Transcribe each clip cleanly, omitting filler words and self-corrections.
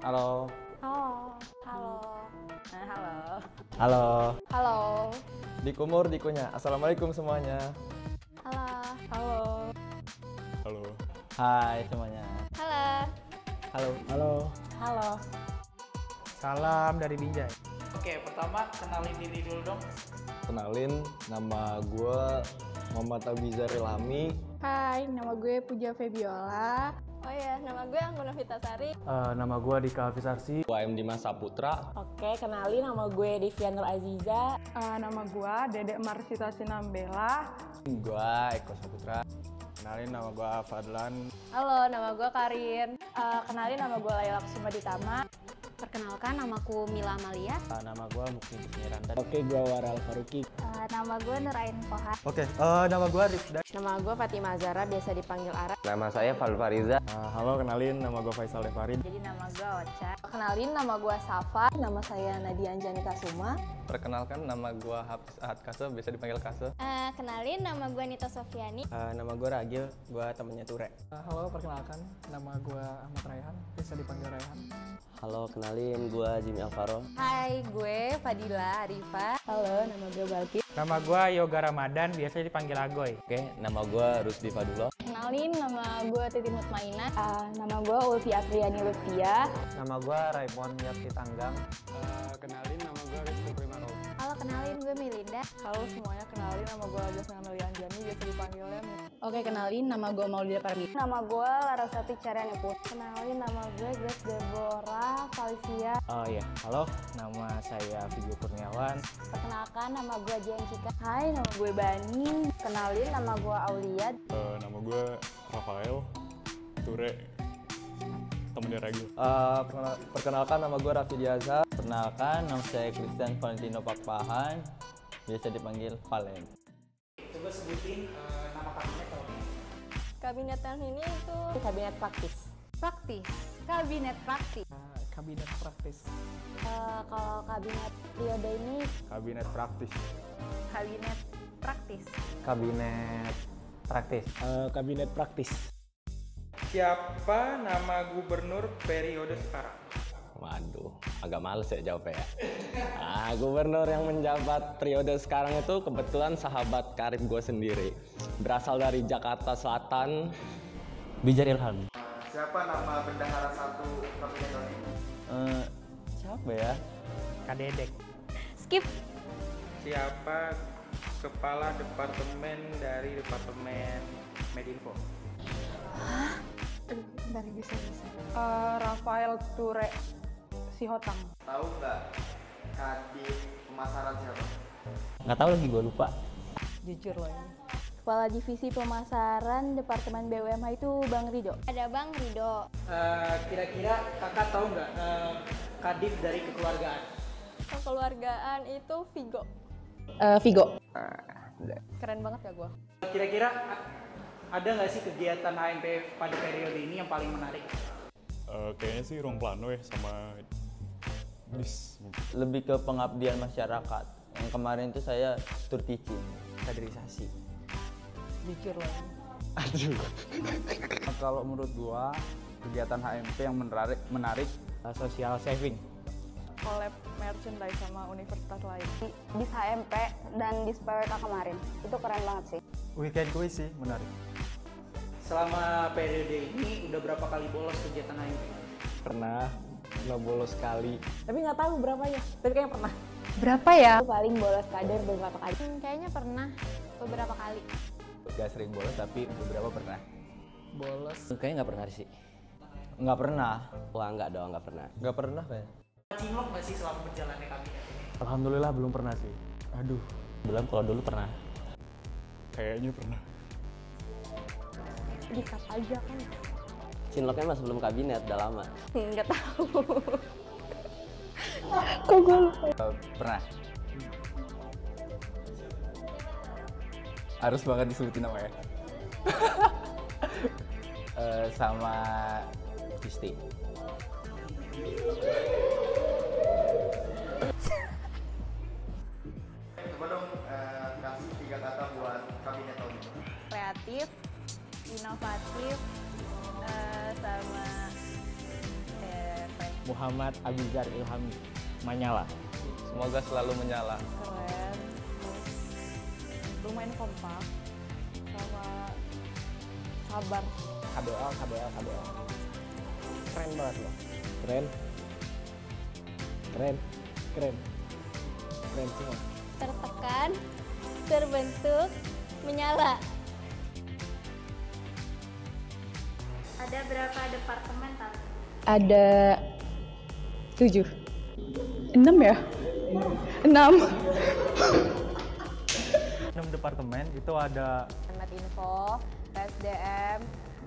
Halo. Halo. Halo. Halo. Halo. Halo. Dikumur dikunya. Assalamualaikum semuanya. Halo. Halo. Halo. Hai semuanya. Halo. Halo. Halo, Halo. salam dari Binjai. Oke, pertama kenalin diri dulu dong. Kenalin, nama gue Muhammad Abizar Ilhami. Hai, nama gue Puja Febiola. Oh ya, nama gue Anggun Novitasari. Nama gue Dika Afisarsi. Gue AM Dimas Saputra. Oke, kenalin nama gue Devia Nur Aziza. Nama gue Dedek Marsita Sinambela. Gue Eko Saputra. Kenalin nama gue Fadlan. Halo, nama gue Karin. Kenalin nama gue Laila Kusuma Ditama. Perkenalkan, namaku Mila Amalia. Nama gue Mukni Bismiranda. Oke, gue Waral Faruqi. Nama gue Nurain Poha. Oke, nama gue Rifda. Nama gue Fatimah Zara, biasa dipanggil Ara. Nama saya Fariza. Halo, kenalin nama gue Faisal Devarin. Jadi nama gue Ocha. Kenalin nama gue Safa. Nama saya Nadia Anjani Kasuma. Perkenalkan nama gue Hafiz Ahad Kase, bisa dipanggil Kase. Kenalin, nama gue Nita Sofiani. Nama gue Ragil, gue temennya Ture. Halo, perkenalkan nama gue Ahmad Raihan, bisa dipanggil Raihan. Halo, kenalin gue Jimmy Alvaro. Hai, gue Fadila Arifa. Halo, nama gue Balkis. Nama gue Yoga Ramadan, biasanya dipanggil Agoy. Oke, nama gue Rusdi Fadullah. Kenalin, nama gue Titi Mutmainah. Nama gue Ulfi Apriani Lutfia. Nama gue Raimon Yapti Tanggang. Kenalin, nama gue Rizky Primaro. Halo, kenalin gue Melinda. Halo semuanya, kenalin nama gue Jasmine Amelia Anjani, biasa dipanggilnya Oke, kenalin nama gue Maulida Parmi. Nama gue Larasati Carianiput. Kenalin nama gue Grace Deborah Falicia. Oh iya, halo, nama saya Vigo Kurniawan. Perkenalkan, nama gue Jen Cika. Hai, nama gue Bani. Kenalin nama gue Aulia. Nama gue Rafael Ture, temennya Ragil. Perkenalkan nama gue Raffi Diaza. Perkenalkan nama saya Christian Valentino Pakpahan, biasa dipanggil Valen. Coba sebutin nama kabinet tahun ini. Kabinet tahun ini itu Kabinet praktis. praktis. Kabinet praktis. Kabinet praktis. Kalau kabinet periode ini, Kabinet praktis. Kabinet praktis. Kabinet praktis. Kabinet praktis. Siapa nama gubernur periode sekarang? Waduh, agak males ya jawabnya ya. Gubernur yang menjabat periode sekarang itu kebetulan sahabat karib gue sendiri. Berasal dari Jakarta Selatan. Bijar Ilham. Siapa nama bendahara satu kabinet tahun ini? Siapa ya? Kadedek. Skip. Siapa kepala departemen dari departemen Medinfo? Bentar, bisa. Rafael Ture Sihotang. Tahu nggak kadif pemasaran siapa? Nggak tahu lagi, gue lupa. Jujur loh ini. Kepala Divisi Pemasaran Departemen BUMH itu Bang Rido. ada Bang Rido. Kira-kira kakak tahu nggak kadif dari kekeluargaan? Kekeluargaan itu Vigo. Vigo. Keren banget ya gue. Kira-kira ada nggak sih kegiatan HMP pada periode ini yang paling menarik? Kayaknya sih ruang plano ya sama dis. Lebih ke pengabdian masyarakat. Yang kemarin itu saya tour teaching. Kaderisasi. Jujur loh ini. Aduh. Kalau menurut gua kegiatan HMP yang menarik social saving. Collab merchandise sama universitas lain. Di HMP dan di PWK kemarin. Itu keren banget sih. Weekend quiz sih menarik. Selama periode ini udah berapa kali bolos kegiatan HMP? Pernah bolos sekali. Tapi nggak tahu berapanya. Tapi kayaknya pernah. Berapa ya? Paling bolos kader beberapa kali. Kayaknya pernah beberapa kali. Gak sering bolos, tapi beberapa pernah. Bolos. Kayaknya nggak pernah sih. Nggak pernah. Wah, nggak dong, nggak pernah. Nggak pernah kayaknya. Cinlok nggak sih selama berjalannya kabinet ini? Alhamdulillah belum pernah sih. Aduh. Belum, kalau dulu pernah. Kayaknya pernah. Dikat aja kan. Cinloknya masih belum kabinet, udah lama. Nggak tahu. Pernah. Harus banget disebutin namanya. Sama Gusti. Coba dong kasih 3 kata buat kabinet tahun ini. Kreatif, inovatif, sama Muhammad Abizar Ilhami, Manyala. Semoga selalu menyala. Keren, terus lumayan kompak, sama sabar. KBL. Keren banget loh. Keren semua. Tertekan, terbentuk, menyala. Ada berapa departemen, Tante? Ada 7. 6 ya? 6. 6 departemen itu ada Info, SDM,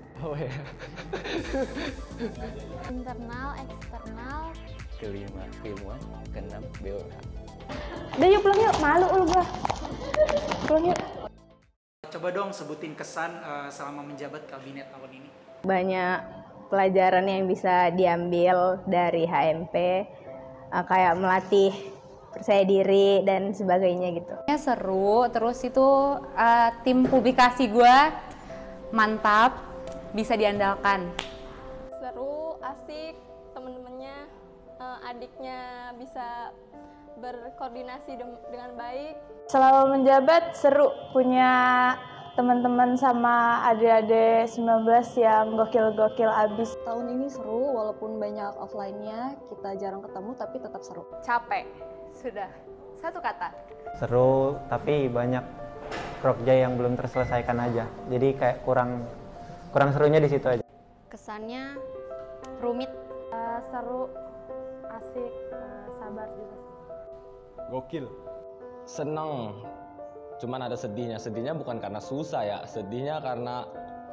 Internal, eksternal. Kelima, keilmuan, keenam, BOH. Udah yuk pulang yuk, malu lu gua. Pulang yuk. Coba dong sebutin kesan selama menjabat kabinet tahun ini. banyak pelajaran yang bisa diambil dari HMP, kayak melatih percaya diri dan sebagainya gitu. Seru, terus itu tim publikasi gue mantap, bisa diandalkan. Seru, asik, temen-temennya, adiknya bisa berkoordinasi dengan baik. Selama menjabat seru, punya teman-teman sama adik-adik 19 yang gokil-gokil abis. Tahun ini seru, walaupun banyak offline-nya, kita jarang ketemu tapi tetap seru. Capek, sudah satu kata. Seru, tapi banyak prokja yang belum terselesaikan aja. Jadi kayak kurang serunya di situ aja. Kesannya rumit. Seru, asik, sabar juga. Gokil. Seneng. Cuman ada sedihnya. Sedihnya bukan karena susah ya. Sedihnya karena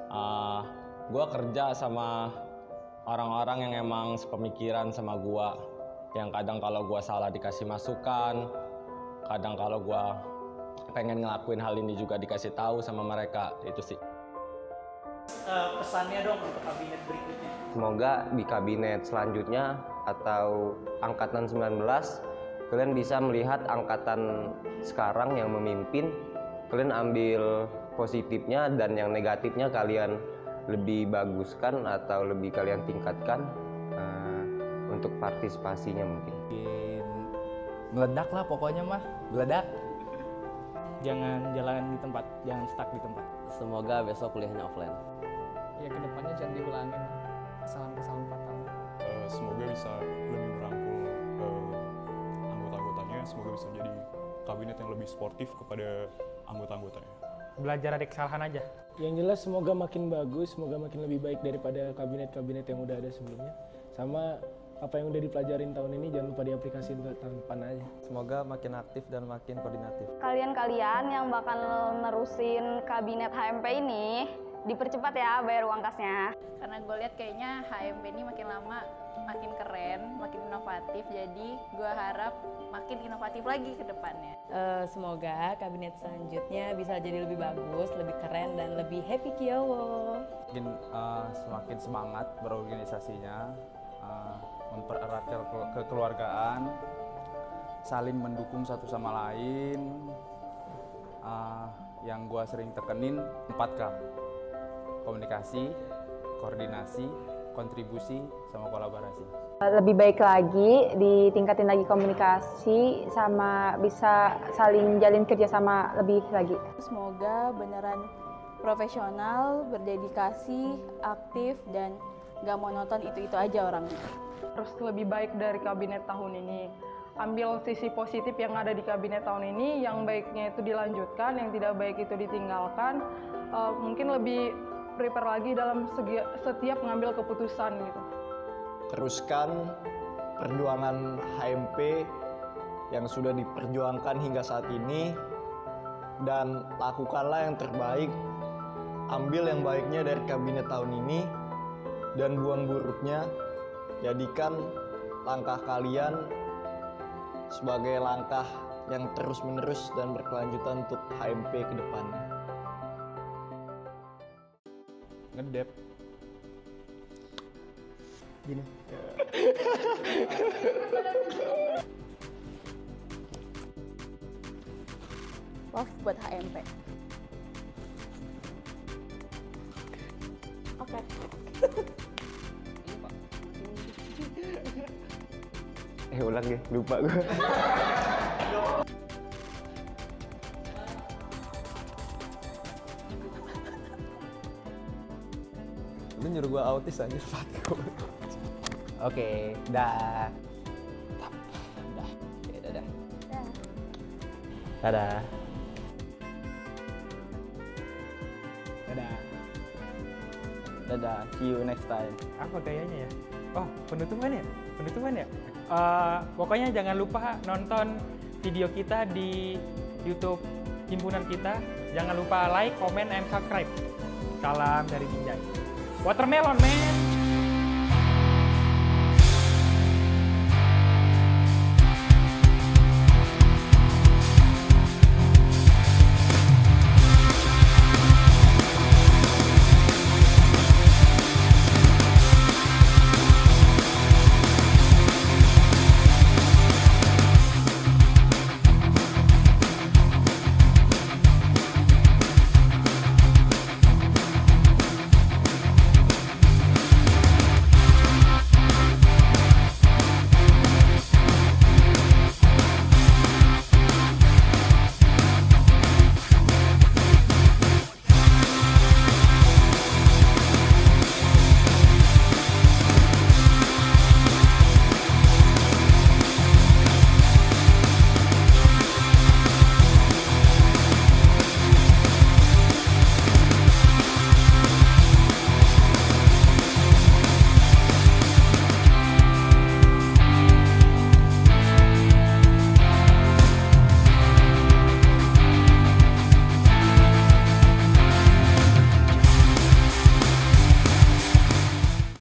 gue kerja sama orang-orang yang emang sepemikiran sama gue. Yang kadang kalau gue salah dikasih masukan. Kadang kalau gue pengen ngelakuin hal ini juga dikasih tahu sama mereka. Itu sih. Pesannya dong untuk kabinet berikutnya. Semoga di kabinet selanjutnya atau angkatan 19 kalian bisa melihat angkatan sekarang yang memimpin, kalian ambil positifnya dan yang negatifnya kalian lebih baguskan atau lebih kalian tingkatkan untuk partisipasinya mungkin. Meledak lah pokoknya mah, meledak. Jangan jalan di tempat, jangan stuck di tempat. Semoga besok kuliahnya offline. Ya kedepannya jangan diulangin kesalahan-kesalahan fatal. Semoga bisa lebih merangkul anggota-anggotanya, semoga bisa jadi kabinet yang lebih sportif kepada anggota-anggotanya. Belajar dari kesalahan aja. Yang jelas semoga makin bagus, semoga makin lebih baik daripada kabinet-kabinet yang udah ada sebelumnya. Sama apa yang udah dipelajarin tahun ini jangan lupa diaplikasiin ke tahun depan aja. Semoga makin aktif dan makin koordinatif. Kalian-kalian yang bakal nerusin kabinet HMP ini, dipercepat ya bayar uang kasnya. Karena gue lihat kayaknya HMP ini makin lama makin keren, makin inovatif, jadi gue harap makin inovatif lagi ke depannya. Semoga kabinet selanjutnya bisa jadi lebih bagus, lebih keren, dan lebih happy kiowo. Mungkin semakin semangat berorganisasinya, mempererat kekeluargaan, saling mendukung satu sama lain. Yang gue sering tekenin 4K: komunikasi, koordinasi, kontribusi, sama kolaborasi. Lebih baik lagi, ditingkatin lagi komunikasi, sama bisa saling jalin kerjasama lebih lagi. Semoga beneran profesional, berdedikasi, aktif, dan gak monoton itu-itu aja orangnya. Terus lebih baik dari kabinet tahun ini. Ambil sisi positif yang ada di kabinet tahun ini, yang baiknya itu dilanjutkan, yang tidak baik itu ditinggalkan. Mungkin lebih prepare lagi dalam setiap mengambil keputusan gitu. Teruskan perjuangan HMP yang sudah diperjuangkan hingga saat ini dan lakukanlah yang terbaik. Ambil yang baiknya dari kabinet tahun ini dan buang buruknya. Jadikan langkah kalian sebagai langkah yang terus-menerus dan berkelanjutan untuk HMP ke depannya. Ngedep. Gini. Love buat HMP. Oke. ulang deh, lupa gue. Lu nyuruh gua autis anjir. Oke, dah. Oke, dadah. Dadah. Dadah. Dadah, see you next time. Apa gayanya ya? Oh, penutupan ya? Penutupan ya? Pokoknya jangan lupa nonton video kita di YouTube himpunan kita. Jangan lupa like, comment, and subscribe. Salam dari Binjai. Watermelon, man!